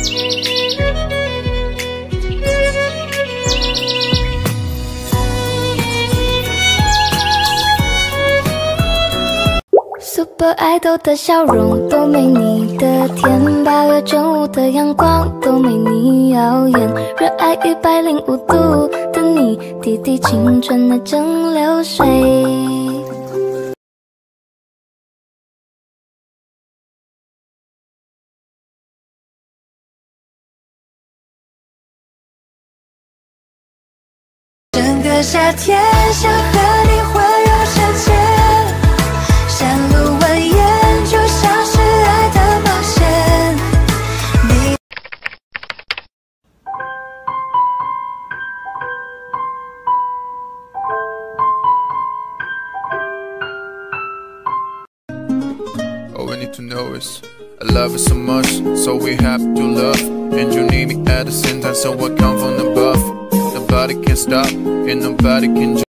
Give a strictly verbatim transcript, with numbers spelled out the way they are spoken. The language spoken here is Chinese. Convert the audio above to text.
Super Idol 的笑容都没你的甜，八月正午的阳光都没你耀眼，热爱一百零五度的你，滴滴青春的蒸馏水。整个夏天想和你环游世界。 山路蜿蜒，就像是爱的冒险。你 All we need to know is I love you so much, so we have to love. And you need me at the same time, so I come from above. Nobody can stop, and nobody can.